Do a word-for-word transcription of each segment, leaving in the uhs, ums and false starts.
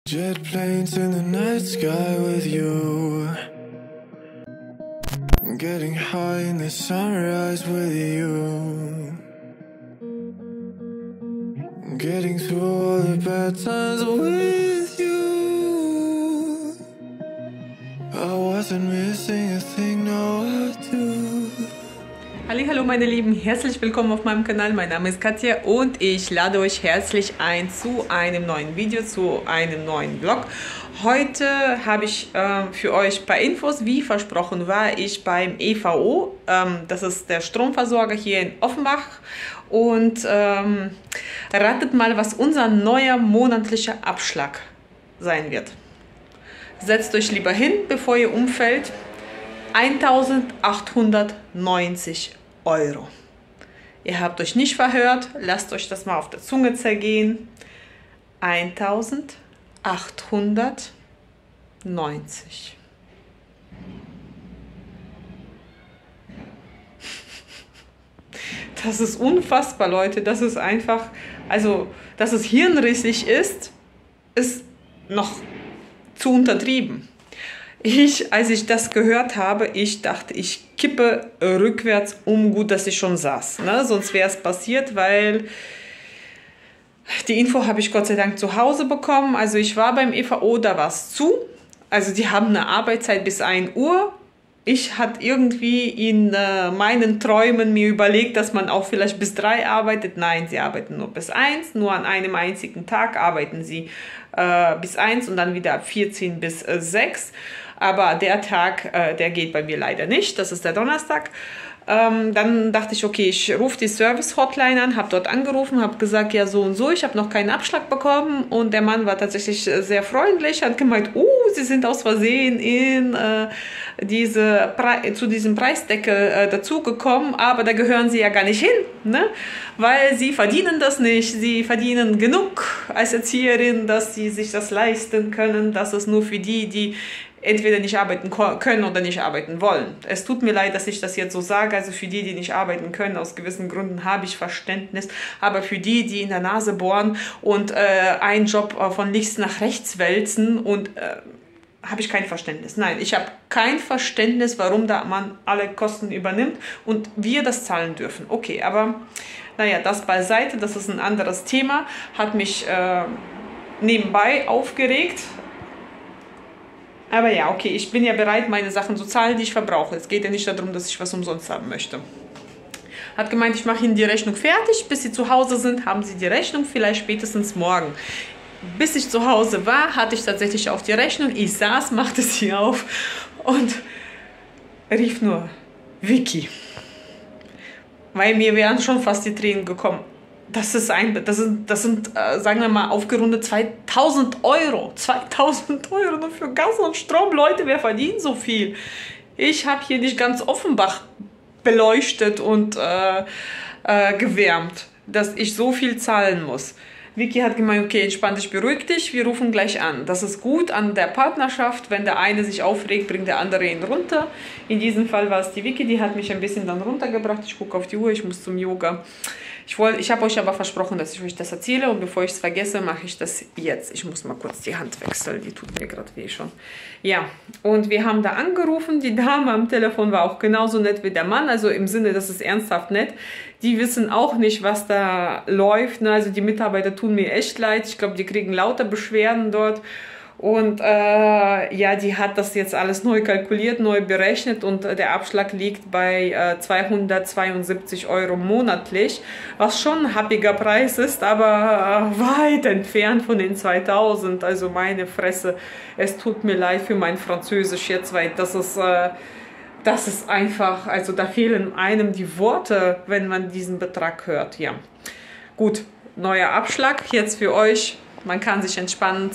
Jet planes in the night sky with you, getting high in the sunrise with you, getting through all the bad times with you. I wasn't missing a thing, no I do. Hallo meine Lieben, herzlich willkommen auf meinem Kanal. Mein Name ist Katja und ich lade euch herzlich ein zu einem neuen Video, zu einem neuen Vlog. Heute habe ich äh, für euch ein paar Infos. Wie versprochen war ich beim E V O, ähm, das ist der Stromversorger hier in Offenbach. Und ähm, ratet mal, was unser neuer monatlicher Abschlag sein wird. Setzt euch lieber hin, bevor ihr umfällt. eintausendachthundertneunzig Euro. Ihr habt euch nicht verhört, lasst euch das mal auf der Zunge zergehen. eintausendachthundertneunzig. Das ist unfassbar, Leute. Das ist einfach, also, dass es hirnrissig ist, ist noch zu untertrieben. Ich, als ich das gehört habe, ich dachte, ich kippe rückwärts um, gut, dass ich schon saß. Ne? Sonst wäre es passiert, weil die Info habe ich Gott sei Dank zu Hause bekommen. Also ich war beim E V O, da war es zu. Also die haben eine Arbeitszeit bis ein Uhr. Ich hatte irgendwie in äh, meinen Träumen mir überlegt, dass man auch vielleicht bis drei arbeitet. Nein, sie arbeiten nur bis eins. Nur an einem einzigen Tag arbeiten sie äh, bis eins und dann wieder ab vierzehn bis äh, sechs. Aber der Tag, äh, der geht bei mir leider nicht. Das ist der Donnerstag. Ähm, dann dachte ich, okay, ich rufe die Service-Hotline an, habe dort angerufen, habe gesagt, ja so und so, ich habe noch keinen Abschlag bekommen. Und der Mann war tatsächlich sehr freundlich, hat gemeint, oh, Sie sind aus Versehen in äh, diese Pre zu diesem Preisdeckel äh, dazugekommen, aber da gehören Sie ja gar nicht hin, ne? Weil Sie verdienen das nicht. Sie verdienen genug als Erzieherin, dass Sie sich das leisten können. Das ist nur für die, die entweder nicht arbeiten können oder nicht arbeiten wollen. Es tut mir leid, dass ich das jetzt so sage. Also für die, die nicht arbeiten können, aus gewissen Gründen habe ich Verständnis. Aber für die, die in der Nase bohren und äh, einen Job äh, von links nach rechts wälzen, und äh, habe ich kein Verständnis. Nein, ich habe kein Verständnis, warum da man alle Kosten übernimmt und wir das zahlen dürfen. Okay, aber naja, das beiseite, das ist ein anderes Thema. Hat mich äh, nebenbei aufgeregt. Aber ja, okay, ich bin ja bereit, meine Sachen zu zahlen, die ich verbrauche. Es geht ja nicht darum, dass ich was umsonst haben möchte. Hat gemeint, ich mache Ihnen die Rechnung fertig. Bis Sie zu Hause sind, haben Sie die Rechnung, vielleicht spätestens morgen. Bis ich zu Hause war, hatte ich tatsächlich auch die Rechnung. Ich saß, machte sie auf und rief nur, Vicky. Weil mir wären schon fast die Tränen gekommen. Das ist ein, das sind, das sind äh, sagen wir mal, aufgerundet zweitausend Euro. zweitausend Euro nur für Gas und Strom. Leute, wer verdient so viel? Ich habe hier nicht ganz Offenbach beleuchtet und äh, äh, gewärmt, dass ich so viel zahlen muss. Vicky hat gemeint, okay, entspann dich, beruhig dich, wir rufen gleich an. Das ist gut an der Partnerschaft, wenn der eine sich aufregt, bringt der andere ihn runter. In diesem Fall war es die Vicky, die hat mich ein bisschen dann runtergebracht. Ich gucke auf die Uhr, ich muss zum Yoga. Ich, ich habe euch aber versprochen, dass ich euch das erzähle, und bevor ich es vergesse, mache ich das jetzt. Ich muss mal kurz die Hand wechseln, die tut mir gerade weh schon. Ja, und wir haben da angerufen, die Dame am Telefon war auch genauso nett wie der Mann, also im Sinne, das ist ernsthaft nett. Die wissen auch nicht, was da läuft, ne? Also die Mitarbeiter tun mir echt leid, ich glaube, die kriegen lauter Beschwerden dort. Und äh, ja, die hat das jetzt alles neu kalkuliert, neu berechnet, und äh, der Abschlag liegt bei äh, zweihundertzweiundsiebzig Euro monatlich, was schon ein happiger Preis ist, aber äh, weit entfernt von den zweitausend. Also meine Fresse, es tut mir leid für mein Französisch jetzt, weil das ist, äh, das ist einfach, also da fehlen einem die Worte, wenn man diesen Betrag hört. Ja, gut, neuer Abschlag jetzt für euch. Man kann sich entspannen,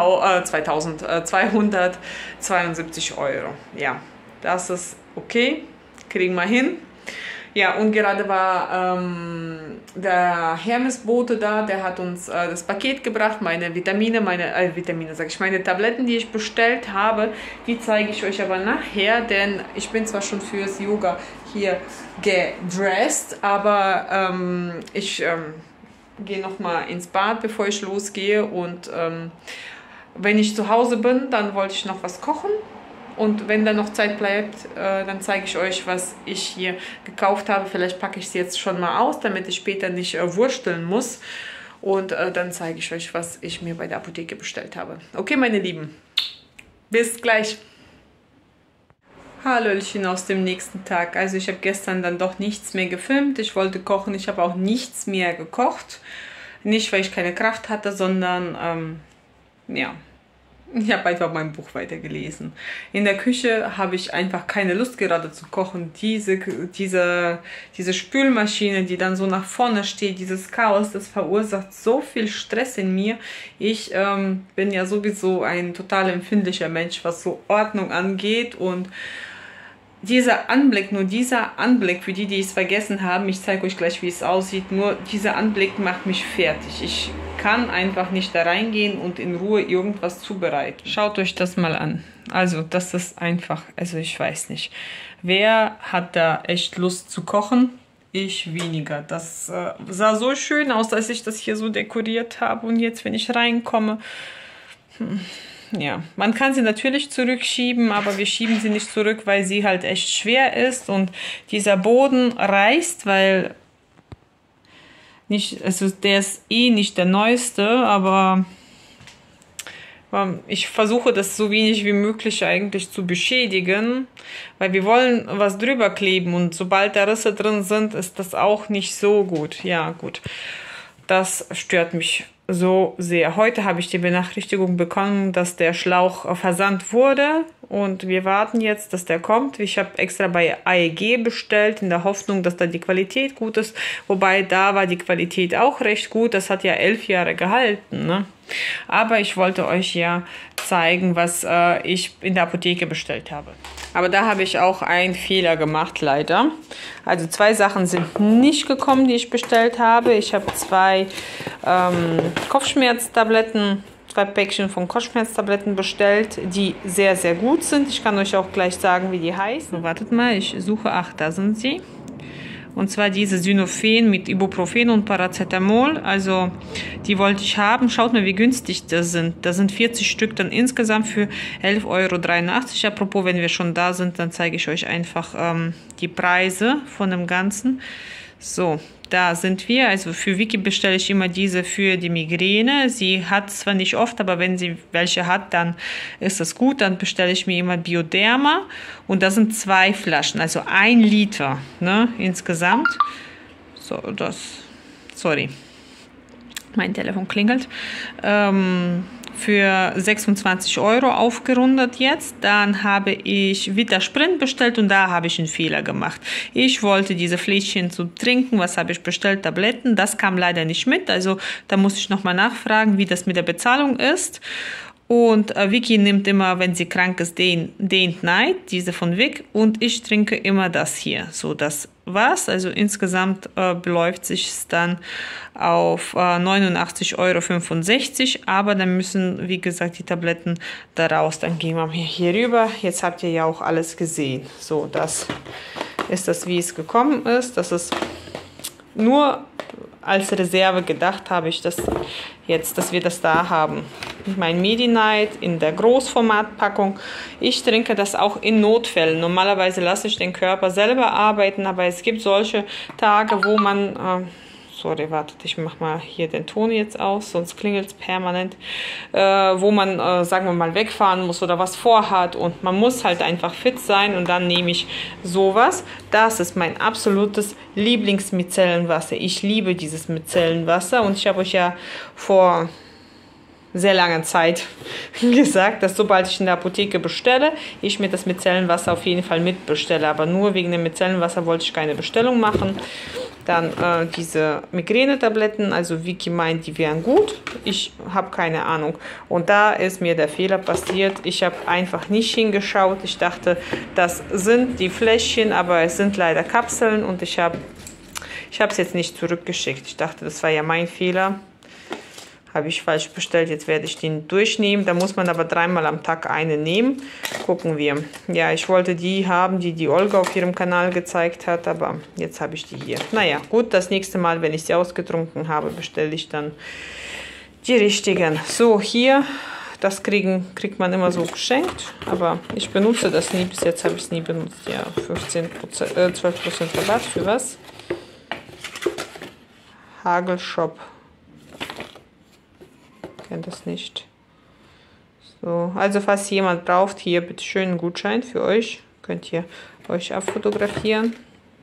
zweitausendzweihundertzweiundsiebzig Euro. Ja, das ist okay, kriegen wir hin. Ja, und gerade war ähm, der Hermesbote da, der hat uns äh, das Paket gebracht, meine Vitamine, meine äh, Vitamine, sag ich, meine Tabletten, die ich bestellt habe, die zeige ich euch aber nachher, denn ich bin zwar schon fürs Yoga hier gedressed, aber ähm, ich ähm, gehe noch mal ins Bad, bevor ich losgehe, und ähm, wenn ich zu Hause bin, dann wollte ich noch was kochen. Und wenn da noch Zeit bleibt, äh, dann zeige ich euch, was ich hier gekauft habe. Vielleicht packe ich es jetzt schon mal aus, damit ich später nicht äh, wursteln muss. Und äh, dann zeige ich euch, was ich mir bei der Apotheke bestellt habe. Okay, meine Lieben, bis gleich. Hallöchen aus dem nächsten Tag. Also ich habe gestern dann doch nichts mehr gefilmt. Ich wollte kochen, ich habe auch nichts mehr gekocht. Nicht, weil ich keine Kraft hatte, sondern ähm, ja... Ich habe einfach mein Buch weitergelesen. In der Küche habe ich einfach keine Lust gerade zu kochen. Diese, diese, diese Spülmaschine, die dann so nach vorne steht, dieses Chaos, das verursacht so viel Stress in mir. Ich ähm, bin ja sowieso ein total empfindlicher Mensch, was so Ordnung angeht. Und dieser Anblick, nur dieser Anblick, für die, die es vergessen haben, ich zeige euch gleich, wie es aussieht, nur dieser Anblick macht mich fertig. Ich kann einfach nicht da reingehen und in Ruhe irgendwas zubereiten. Schaut euch das mal an. Also das ist einfach, also ich weiß nicht. Wer hat da echt Lust zu kochen? Ich weniger. Das äh, sah so schön aus, als ich das hier so dekoriert habe. Und jetzt, wenn ich reinkomme... Hm. Ja, man kann sie natürlich zurückschieben, aber wir schieben sie nicht zurück, weil sie halt echt schwer ist und dieser Boden reißt, weil nicht, also der ist eh nicht der neueste, aber ich versuche das so wenig wie möglich eigentlich zu beschädigen, weil wir wollen was drüber kleben und sobald da Risse drin sind, ist das auch nicht so gut. Ja, gut, das stört mich so sehr. Heute habe ich die Benachrichtigung bekommen, dass der Schlauch versandt wurde und wir warten jetzt, dass der kommt. Ich habe extra bei A E G bestellt, in der Hoffnung, dass da die Qualität gut ist, wobei da war die Qualität auch recht gut. Das hat ja elf Jahre gehalten, ne? Aber ich wollte euch ja zeigen, was äh, ich in der Apotheke bestellt habe. Aber da habe ich auch einen Fehler gemacht, leider. Also zwei Sachen sind nicht gekommen, die ich bestellt habe. Ich habe zwei ähm, Kopfschmerztabletten, zwei Päckchen von Kopfschmerztabletten bestellt, die sehr, sehr gut sind. Ich kann euch auch gleich sagen, wie die heißen. So, wartet mal, ich suche, ach, da sind sie. Und zwar diese Synophen mit Ibuprofen und Paracetamol. Also die wollte ich haben. Schaut mal, wie günstig das sind. Da sind vierzig Stück dann insgesamt für elf Euro dreiundachtzig. Apropos, wenn wir schon da sind, dann zeige ich euch einfach ähm, die Preise von dem Ganzen. So, da sind wir. Also für Vicky bestelle ich immer diese für die Migräne. Sie hat zwar nicht oft, aber wenn sie welche hat, dann ist das gut. Dann bestelle ich mir immer Bioderma. Und da sind zwei Flaschen, also ein Liter, ne, insgesamt. So, das, sorry, mein Telefon klingelt. Ähm, für sechsundzwanzig Euro aufgerundet jetzt. Dann habe ich Vitasprint bestellt und da habe ich einen Fehler gemacht. Ich wollte diese Fläschchen zu trinken. Was habe ich bestellt? Tabletten. Das kam leider nicht mit. Also da muss ich nochmal nachfragen, wie das mit der Bezahlung ist. Und äh, Vicky nimmt immer, wenn sie krank ist, den Dent Night, diese von Vic. Und ich trinke immer das hier. So, das war's. Also insgesamt äh, beläuft sich es dann auf äh, neunundachtzig Euro fünfundsechzig. Aber dann müssen, wie gesagt, die Tabletten da raus. Dann gehen wir hier rüber. Jetzt habt ihr ja auch alles gesehen. So, das ist das, wie es gekommen ist. Das ist nur als Reserve gedacht, habe ich das jetzt, dass wir das da haben. Mein Medi-Night in der Großformatpackung. Ich trinke das auch in Notfällen. Normalerweise lasse ich den Körper selber arbeiten, aber es gibt solche Tage, wo man... Äh, sorry, wartet, ich mache mal hier den Ton jetzt aus, sonst klingelt es permanent. Äh, wo man, äh, sagen wir mal, wegfahren muss oder was vorhat und man muss halt einfach fit sein und dann nehme ich sowas. Das ist mein absolutes Lieblingsmicellenwasser. Ich liebe dieses Micellenwasser und ich habe euch ja vor sehr langer Zeit gesagt, dass sobald ich in der Apotheke bestelle, ich mir das Micellenwasser auf jeden Fall mitbestelle. Aber nur wegen dem Micellenwasser wollte ich keine Bestellung machen. Dann äh, diese Migräne-Tabletten, also Vicky meint, die wären gut. Ich habe keine Ahnung. Und da ist mir der Fehler passiert. Ich habe einfach nicht hingeschaut. Ich dachte, das sind die Fläschchen, aber es sind leider Kapseln und ich habe ich habe es jetzt nicht zurückgeschickt. Ich dachte, das war ja mein Fehler. Habe ich falsch bestellt, jetzt werde ich den durchnehmen. Da muss man aber dreimal am Tag eine nehmen. Gucken wir. Ja, ich wollte die haben, die die Olga auf ihrem Kanal gezeigt hat, aber jetzt habe ich die hier. Naja, gut, das nächste Mal, wenn ich sie ausgetrunken habe, bestelle ich dann die richtigen. So, hier das kriegen, kriegt man immer so geschenkt, aber ich benutze das nie. Bis jetzt habe ich es nie benutzt. Ja, fünfzehn Prozent, äh, zwölf Prozent Rabatt für was? Hagelshop. Kennt das nicht. So, also falls jemand braucht, hier bitte schön einen Gutschein für euch. Könnt ihr euch abfotografieren.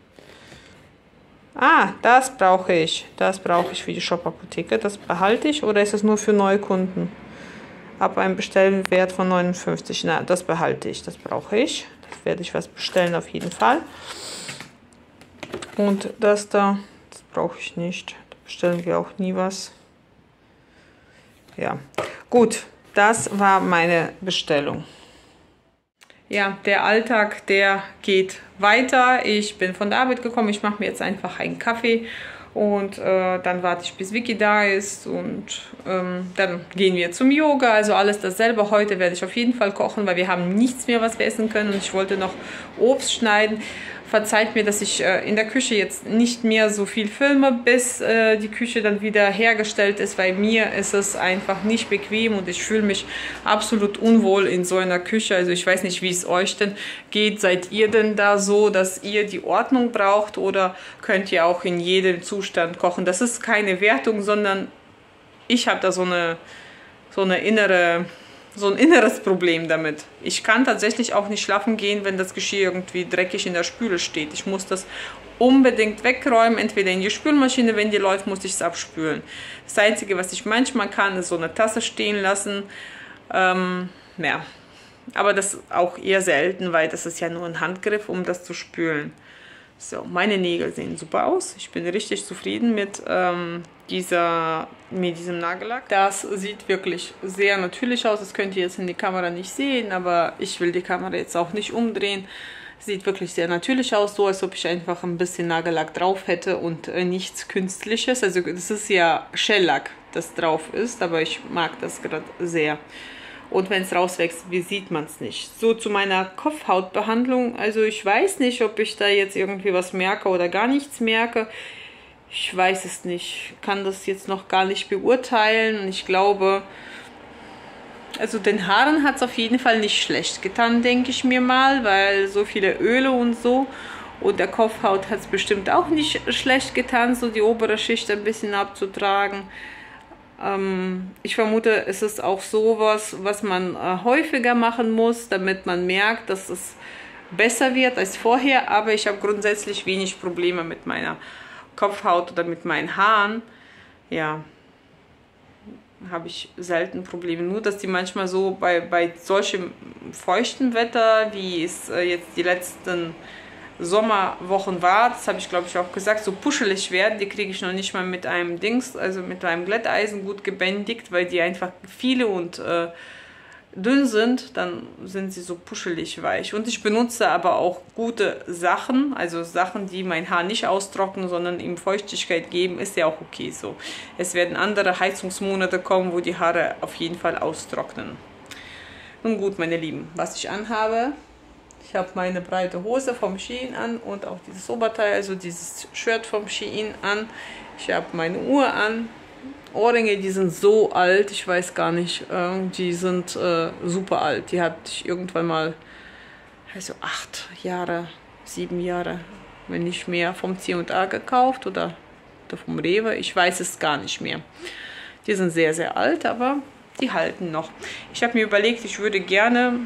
Ah, das brauche ich. Das brauche ich für die Shop-Apotheke. Das behalte ich oder ist es nur für Neukunden? Ab einem Bestellwert von neunundfünfzig. Na, das behalte ich. Das brauche ich. Das werde ich was bestellen auf jeden Fall. Und das da, das brauche ich nicht. Da bestellen wir auch nie was. Ja, gut. Das war meine Bestellung. Ja, der Alltag, der geht weiter. Ich bin von der Arbeit gekommen. Ich mache mir jetzt einfach einen Kaffee. Und äh, dann warte ich, bis Vicky da ist und ähm, dann gehen wir zum Yoga. Also alles dasselbe. Heute werde ich auf jeden Fall kochen, weil wir haben nichts mehr, was wir essen können. Und ich wollte noch Obst schneiden. Verzeiht mir, dass ich äh, in der Küche jetzt nicht mehr so viel filme, bis äh, die Küche dann wieder hergestellt ist. Bei mir ist es einfach nicht bequem und ich fühle mich absolut unwohl in so einer Küche. Also ich weiß nicht, wie es euch denn geht. Seid ihr denn da so, dass ihr die Ordnung braucht oder könnt ihr auch in jedem Zustand kochen? Das ist keine Wertung, sondern ich habe da so eine, so eine innere... so ein inneres Problem damit. Ich kann tatsächlich auch nicht schlafen gehen, wenn das Geschirr irgendwie dreckig in der Spüle steht. Ich muss das unbedingt wegräumen, entweder in die Spülmaschine, wenn die läuft, muss ich es abspülen. Das Einzige, was ich manchmal kann, ist so eine Tasse stehen lassen. Ähm, ja, aber das ist auch eher selten, weil das ist ja nur ein Handgriff, um das zu spülen. So, meine Nägel sehen super aus. Ich bin richtig zufrieden mit, ähm, dieser, mit diesem Nagellack. Das sieht wirklich sehr natürlich aus. Das könnt ihr jetzt in die Kamera nicht sehen, aber ich will die Kamera jetzt auch nicht umdrehen. Sieht wirklich sehr natürlich aus, so als ob ich einfach ein bisschen Nagellack drauf hätte und äh, nichts Künstliches. Also das ist ja Shellack, das drauf ist, aber ich mag das gerade sehr. Und wenn es rauswächst, wie sieht man es nicht. So zu meiner Kopfhautbehandlung. Also ich weiß nicht, ob ich da jetzt irgendwie was merke oder gar nichts merke. Ich weiß es nicht. Ich kann das jetzt noch gar nicht beurteilen. Und ich glaube, also den Haaren hat es auf jeden Fall nicht schlecht getan, denke ich mir mal. Weil so viele Öle und so. Und der Kopfhaut hat es bestimmt auch nicht schlecht getan, so die obere Schicht ein bisschen abzutragen. Ich vermute, es ist auch sowas, was man äh, häufiger machen muss, damit man merkt, dass es besser wird als vorher. Aber ich habe grundsätzlich wenig Probleme mit meiner Kopfhaut oder mit meinen Haaren. Ja, habe ich selten Probleme. Nur, dass die manchmal so bei, bei solchem feuchten Wetter, wie es äh, jetzt die letzten Sommerwochen war, das habe ich glaube ich auch gesagt, so puschelig werden, die kriege ich noch nicht mal mit einem Dings, also mit einem Glätteisen gut gebändigt, weil die einfach viele und äh, dünn sind, dann sind sie so puschelig weich. Und ich benutze aber auch gute Sachen, also Sachen, die mein Haar nicht austrocknen, sondern ihm Feuchtigkeit geben, ist ja auch okay so. Es werden andere Heizungsmonate kommen, wo die Haare auf jeden Fall austrocknen. Nun gut, meine Lieben, was ich anhabe: Ich habe meine breite Hose vom Shein an und auch dieses Oberteil, also dieses Shirt vom Shein an. Ich habe meine Uhr an. Ohrringe, die sind so alt, ich weiß gar nicht, äh, die sind äh, super alt. Die hatte ich irgendwann mal, also acht Jahre, sieben Jahre, wenn nicht mehr, vom C und A gekauft oder, oder vom Rewe. Ich weiß es gar nicht mehr. Die sind sehr, sehr alt, aber die halten noch. Ich habe mir überlegt, ich würde gerne...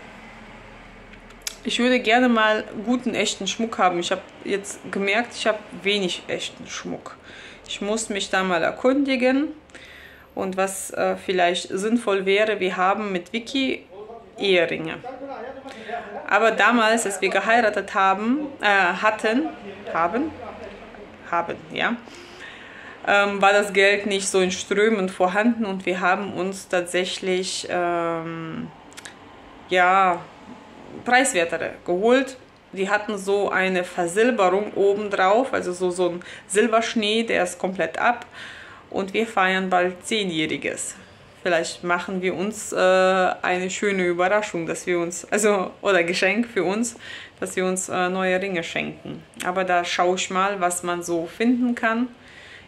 Ich würde gerne mal guten, echten Schmuck haben. Ich habe jetzt gemerkt, ich habe wenig echten Schmuck. Ich muss mich da mal erkundigen. Und was äh, vielleicht sinnvoll wäre, wir haben mit Vicky Eheringe. Aber damals, als wir geheiratet haben, äh, hatten, haben, haben, ja, ähm, war das Geld nicht so in Strömen vorhanden. Und wir haben uns tatsächlich, ähm, ja, preiswertere geholt. Die hatten so eine Versilberung obendrauf, also so, so ein Silberschnee, der ist komplett ab. Und wir feiern bald Zehnjähriges. Vielleicht machen wir uns äh, eine schöne Überraschung, dass wir uns, also, oder Geschenk für uns, dass wir uns äh, neue Ringe schenken. Aber da schaue ich mal, was man so finden kann.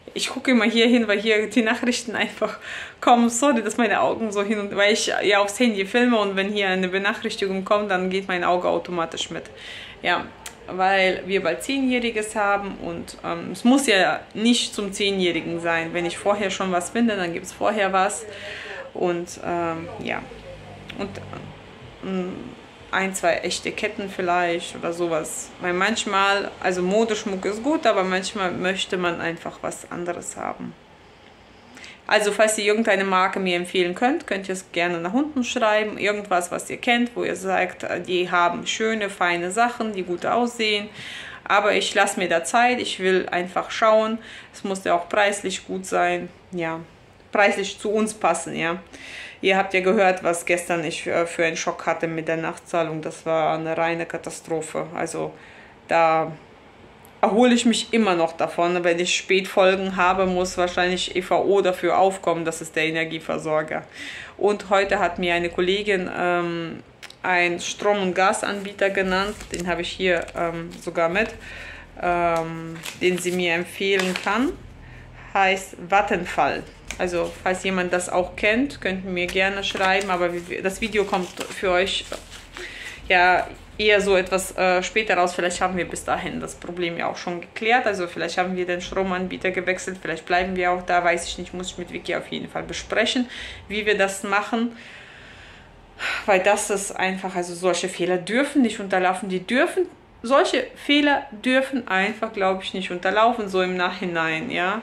Ich gucke immer hier hin, weil hier die Nachrichten einfach kommen. Sorry, dass meine Augen so hin und... Weil ich ja aufs Handy filme und wenn hier eine Benachrichtigung kommt, dann geht mein Auge automatisch mit. Ja, weil wir bald Zehnjähriges haben und ähm, es muss ja nicht zum Zehnjährigen sein. Wenn ich vorher schon was finde, dann gibt es vorher was. Und ähm, ja, und ähm, ein, zwei echte Ketten vielleicht oder sowas. Weil manchmal, also Modeschmuck ist gut, aber manchmal möchte man einfach was anderes haben. Also falls ihr irgendeine Marke mir empfehlen könnt, könnt ihr es gerne nach unten schreiben. Irgendwas, was ihr kennt, wo ihr sagt, die haben schöne, feine Sachen, die gut aussehen. Aber ich lasse mir da Zeit, ich will einfach schauen. Es muss ja auch preislich gut sein. Ja, preislich zu uns passen, ja. Ihr habt ja gehört, was gestern ich für einen Schock hatte mit der Nachzahlung. Das war eine reine Katastrophe. Also da erhole ich mich immer noch davon. Wenn ich Spätfolgen habe, muss wahrscheinlich E V O dafür aufkommen. Das ist der Energieversorger. Und heute hat mir eine Kollegin ähm, einen Strom- und Gasanbieter genannt. Den habe ich hier ähm, sogar mit. Ähm, den sie mir empfehlen kann. Heißt Vattenfall. Also, falls jemand das auch kennt, könnt ihr mir gerne schreiben, aber das Video kommt für euch ja eher so etwas äh, später raus. Vielleicht haben wir bis dahin das Problem ja auch schon geklärt. Also, vielleicht haben wir den Stromanbieter gewechselt, vielleicht bleiben wir auch da, weiß ich nicht, muss ich mit Vicky auf jeden Fall besprechen, wie wir das machen. Weil das ist einfach, also solche Fehler dürfen nicht unterlaufen, die dürfen, solche Fehler dürfen einfach, glaube ich, nicht unterlaufen, so im Nachhinein, ja.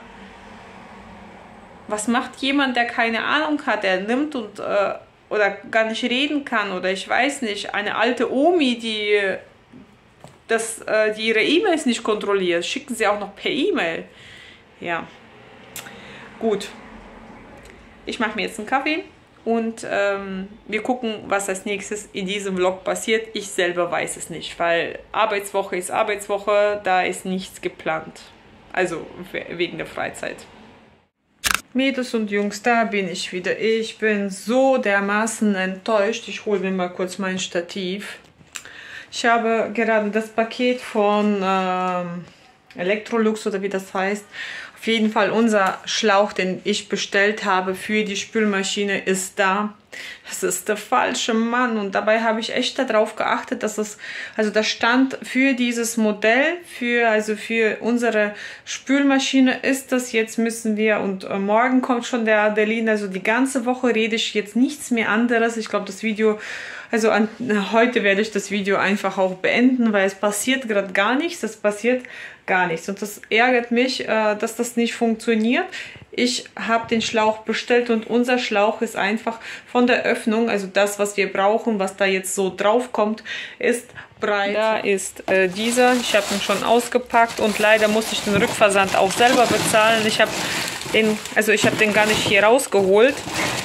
Was macht jemand, der keine Ahnung hat, der nimmt und äh, oder gar nicht reden kann oder ich weiß nicht, eine alte Omi, die, das, äh, die ihre E-Mails nicht kontrolliert, schicken sie auch noch per E-Mail. Ja, gut. Ich mache mir jetzt einen Kaffee und ähm, wir gucken, was als nächstes in diesem Vlog passiert. Ich selber weiß es nicht, weil Arbeitswoche ist Arbeitswoche, da ist nichts geplant. Also wegen der Freizeit. Mädels und Jungs, da bin ich wieder. Ich bin so dermaßen enttäuscht. Ich hole mir mal kurz mein Stativ. Ich habe gerade das Paket von ähm, Electrolux oder wie das heißt. Auf jeden Fall unser Schlauch, den ich bestellt habe für die Spülmaschine, ist da. Das ist der falsche Mann und dabei habe ich echt darauf geachtet, dass es, also das stand für dieses Modell, für, also für unsere Spülmaschine ist das, jetzt müssen wir und äh, morgen kommt schon der Adeline, also die ganze Woche rede ich jetzt nichts mehr anderes. Ich glaube, das Video, also an, heute werde ich das Video einfach auch beenden, weil es passiert gerade gar nichts, es passiert gar nichts und das ärgert mich, äh, dass das nicht funktioniert. Ich habe den Schlauch bestellt und unser Schlauch ist einfach von der Öffnung, also das, was wir brauchen, was da jetzt so drauf kommt, ist breit. Da ist äh, dieser, ich habe ihn schon ausgepackt und leider musste ich den Rückversand auch selber bezahlen. Ich habe den, also ich habe den gar nicht hier rausgeholt.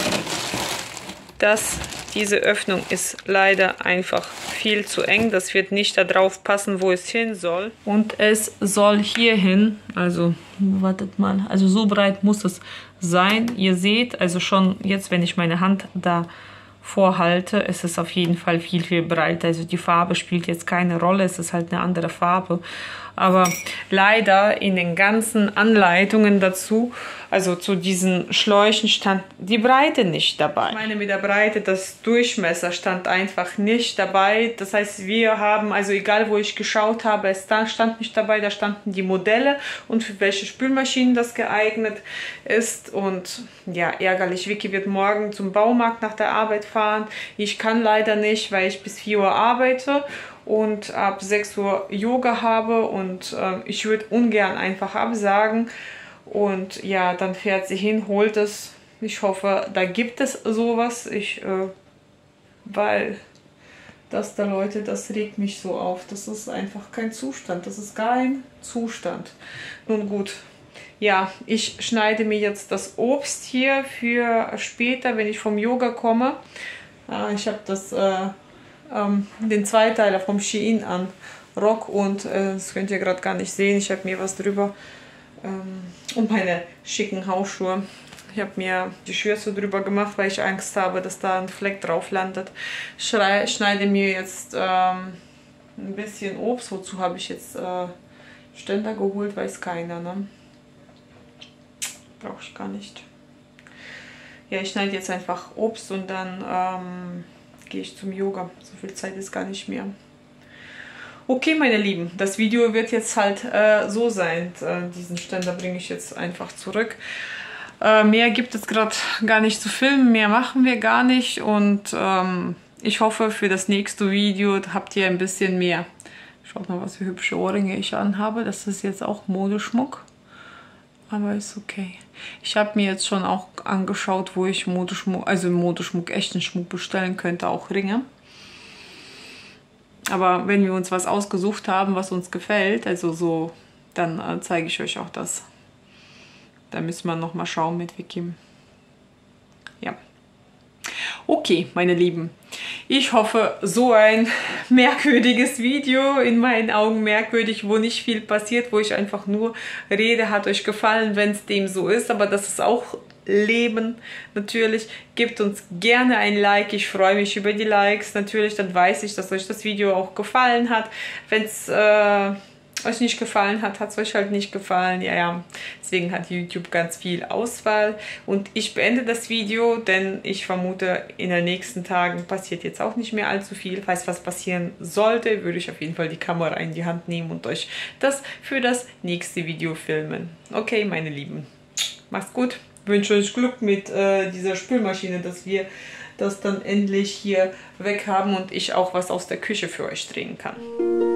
Das, diese Öffnung ist leider einfach viel zu eng. Das wird nicht da drauf passen, wo es hin soll. Und es soll hier hin, also wartet mal, also so breit muss es sein. Ihr seht, also schon jetzt, wenn ich meine Hand da vorhalte, ist es auf jeden Fall viel, viel breiter. Also die Farbe spielt jetzt keine Rolle, es ist halt eine andere Farbe. Aber leider in den ganzen Anleitungen dazu, also zu diesen Schläuchen, stand die Breite nicht dabei. Ich meine mit der Breite, das Durchmesser stand einfach nicht dabei. Das heißt, wir haben, also egal wo ich geschaut habe, es stand nicht dabei, da standen die Modelle und für welche Spülmaschinen das geeignet ist. Und ja, ärgerlich. Vicky wird morgen zum Baumarkt nach der Arbeit fahren. Ich kann leider nicht, weil ich bis vier Uhr arbeite und ab sechs Uhr Yoga habe und äh, ich würde ungern einfach absagen. Und ja, dann fährt sie hin, holt es. Ich hoffe, da gibt es sowas. Ich, äh, weil das da, Leute, das regt mich so auf. Das ist einfach kein Zustand. Das ist kein Zustand. Nun gut. Ja, ich schneide mir jetzt das Obst hier für später, wenn ich vom Yoga komme. Äh, ich habe das... Äh, Ähm, den Zweiteiler vom Shein an Rock und äh, das könnt ihr gerade gar nicht sehen. Ich habe mir was drüber ähm, und meine schicken Hausschuhe. Ich habe mir die Schürze drüber gemacht, weil ich Angst habe, dass da ein Fleck drauf landet. Schrei, schneide mir jetzt ähm, ein bisschen Obst. Wozu habe ich jetzt äh, Ständer geholt, weiß keiner. Ne? brauche ich gar nicht. Ja, ich schneide jetzt einfach Obst und dann ähm, gehe ich zum Yoga. So viel Zeit ist gar nicht mehr. Okay, meine Lieben, das Video wird jetzt halt äh, so sein. Äh, diesen Ständer bringe ich jetzt einfach zurück. Äh, mehr gibt es gerade gar nicht zu filmen, mehr machen wir gar nicht. Und ähm, ich hoffe, für das nächste Video habt ihr ein bisschen mehr. Schaut mal, was für hübsche Ohrringe ich anhabe. Das ist jetzt auch Modeschmuck. Aber ist okay. Ich habe mir jetzt schon auch angeschaut, wo ich Modeschmuck, also Modeschmuck, echten Schmuck bestellen könnte, auch Ringe. Aber wenn wir uns was ausgesucht haben, was uns gefällt, also so, dann äh, zeige ich euch auch das. Da müssen wir noch mal schauen mit Vicky. Ja. Okay, meine Lieben. Ich hoffe, so ein merkwürdiges Video, in meinen Augen merkwürdig, wo nicht viel passiert, wo ich einfach nur rede, hat euch gefallen, wenn es dem so ist. Aber das ist auch Leben natürlich. Gebt uns gerne ein Like. Ich freue mich über die Likes. Natürlich, dann weiß ich, dass euch das Video auch gefallen hat. Wenn es äh, euch nicht gefallen hat, hat es euch halt nicht gefallen. Ja, ja. Deswegen hat YouTube ganz viel Auswahl. Und ich beende das Video, denn ich vermute, in den nächsten Tagen passiert jetzt auch nicht mehr allzu viel. Falls was passieren sollte, würde ich auf jeden Fall die Kamera in die Hand nehmen und euch das für das nächste Video filmen. Okay, meine Lieben. Macht's gut. Ich wünsche euch Glück mit äh, dieser Spülmaschine, dass wir das dann endlich hier weg haben und ich auch was aus der Küche für euch drehen kann.